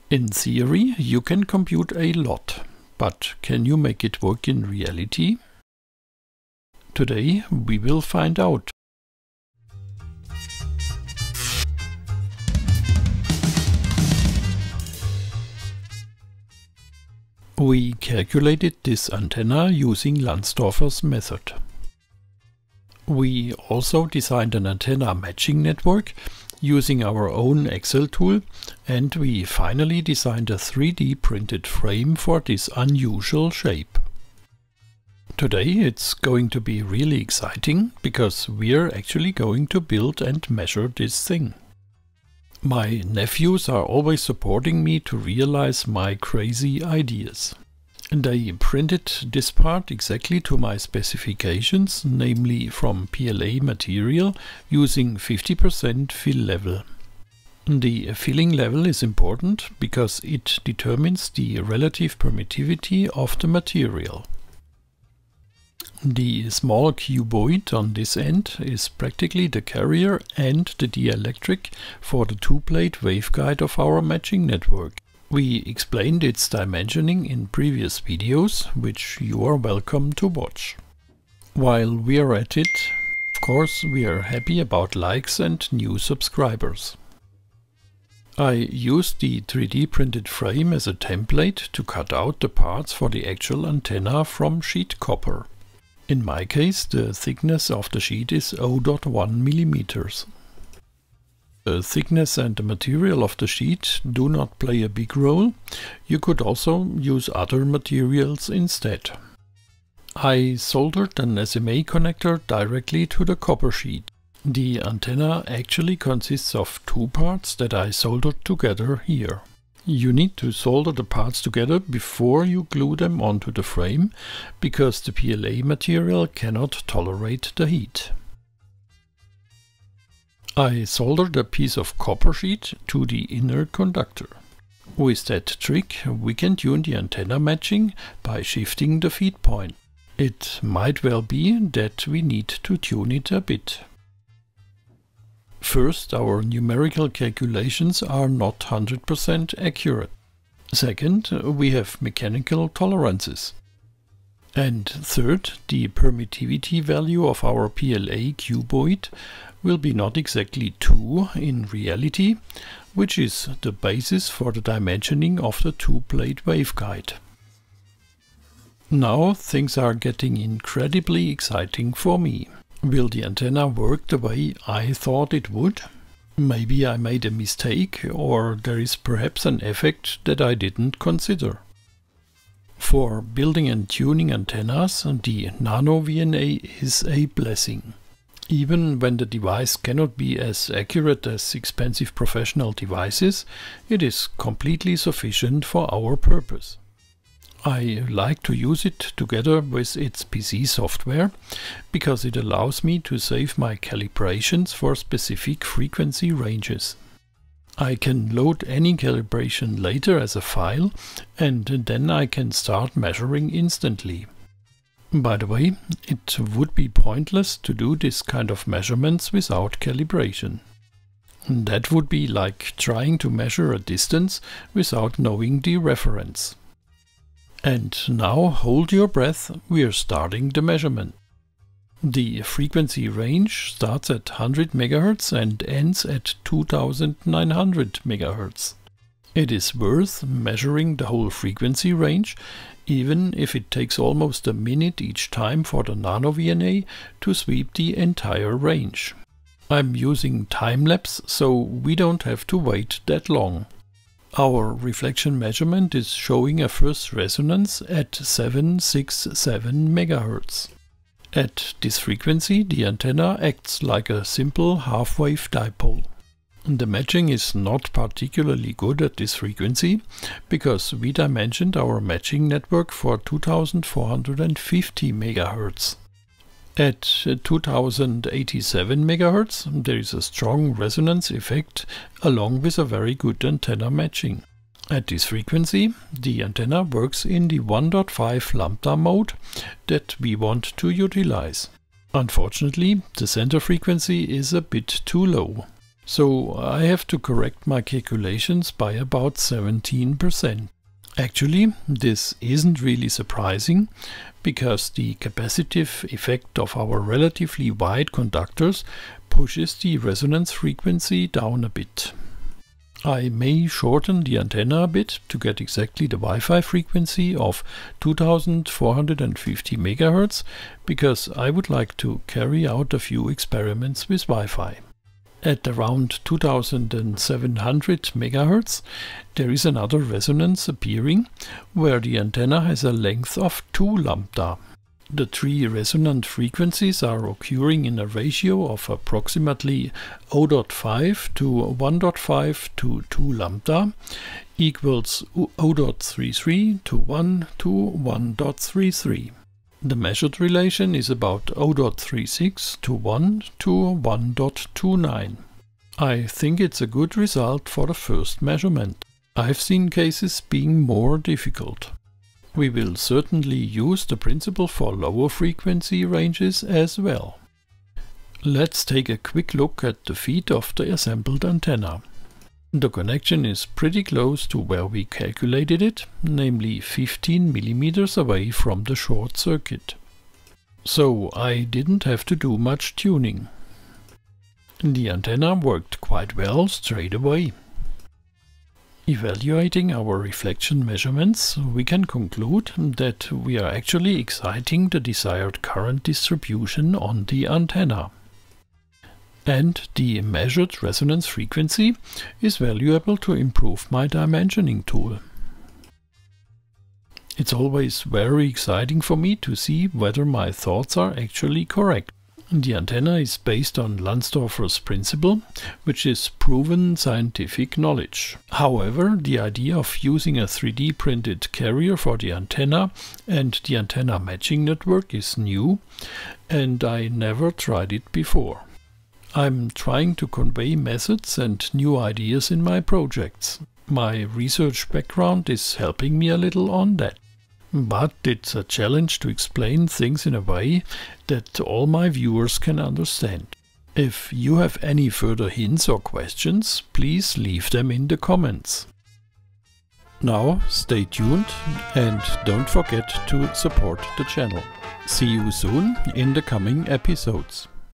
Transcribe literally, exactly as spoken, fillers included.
In theory, you can compute a lot, but can you make it work in reality? Today we will find out. We calculated this antenna using Landstorfer's method. We also designed an antenna matching network using our own Excel tool, and we finally designed a three D printed frame for this unusual shape. Today it's going to be really exciting because we're actually going to build and measure this thing. My nephews are always supporting me to realize my crazy ideas. They printed this part exactly to my specifications, namely from P L A material using fifty percent fill level. The filling level is important because it determines the relative permittivity of the material. The small cuboid on this end is practically the carrier and the dielectric for the two-plate waveguide of our matching network. We explained its dimensioning in previous videos, which you are welcome to watch. While we are at it, of course we are happy about likes and new subscribers. I used the three D printed frame as a template to cut out the parts for the actual antenna from sheet copper. In my case, the thickness of the sheet is zero point one millimeters. The thickness and the material of the sheet do not play a big role. You could also use other materials instead. I soldered an S M A connector directly to the copper sheet. The antenna actually consists of two parts that I soldered together here. You need to solder the parts together before you glue them onto the frame, because the P L A material cannot tolerate the heat. I soldered a piece of copper sheet to the inner conductor. With that trick we can tune the antenna matching by shifting the feed point. It might well be that we need to tune it a bit. First, our numerical calculations are not one hundred percent accurate. Second, we have mechanical tolerances. And third, the permittivity value of our P L A cuboid will be not exactly two in reality, which is the basis for the dimensioning of the two-plate waveguide. Now things are getting incredibly exciting for me. Will the antenna work the way I thought it would? Maybe I made a mistake, or there is perhaps an effect that I didn't consider. For building and tuning antennas, the NanoVNA is a blessing. Even when the device cannot be as accurate as expensive professional devices, it is completely sufficient for our purpose. I like to use it together with its P C software, because it allows me to save my calibrations for specific frequency ranges. I can load any calibration later as a file, and then I can start measuring instantly. By the way, it would be pointless to do this kind of measurements without calibration. That would be like trying to measure a distance without knowing the reference. And now hold your breath, we are starting the measurement. The frequency range starts at one hundred megahertz and ends at two thousand nine hundred megahertz. It is worth measuring the whole frequency range, even if it takes almost a minute each time for the NanoVNA to sweep the entire range. I'm using time-lapse, so we don't have to wait that long. Our reflection measurement is showing a first resonance at seven hundred sixty-seven megahertz. At this frequency, the antenna acts like a simple half-wave dipole. The matching is not particularly good at this frequency, because we dimensioned our matching network for two thousand four hundred fifty megahertz. At two thousand eighty-seven megahertz, there is a strong resonance effect along with a very good antenna matching. At this frequency, the antenna works in the one point five lambda mode that we want to utilize. Unfortunately, the center frequency is a bit too low. so I have to correct my calculations by about seventeen percent. Actually, this isn't really surprising, because the capacitive effect of our relatively wide conductors pushes the resonance frequency down a bit. I may shorten the antenna a bit to get exactly the Wi-Fi frequency of two thousand four hundred fifty megahertz, because I would like to carry out a few experiments with Wi-Fi. At around two thousand seven hundred megahertz, there is another resonance appearing, where the antenna has a length of two lambda. The three resonant frequencies are occurring in a ratio of approximately zero point five to one point five to two lambda, equals zero point three three to one to one point three three. The measured relation is about zero point three six to one to one point two nine. I think it's a good result for the first measurement. I've seen cases being more difficult. We will certainly use the principle for lower frequency ranges as well. Let's take a quick look at the feed of the assembled antenna. The connection is pretty close to where we calculated it, namely fifteen millimeters away from the short circuit. So I didn't have to do much tuning. The antenna worked quite well straight away. Evaluating our reflection measurements, we can conclude that we are actually exciting the desired current distribution on the antenna. And the measured resonance frequency is valuable to improve my dimensioning tool. It's always very exciting for me to see whether my thoughts are actually correct. The antenna is based on Landstorfer's principle, which is proven scientific knowledge. However, the idea of using a three D printed carrier for the antenna and the antenna matching network is new, and I never tried it before. I'm trying to convey methods and new ideas in my projects. My research background is helping me a little on that. But it's a challenge to explain things in a way that all my viewers can understand. If you have any further hints or questions, please leave them in the comments. Now stay tuned and don't forget to support the channel. See you soon in the coming episodes.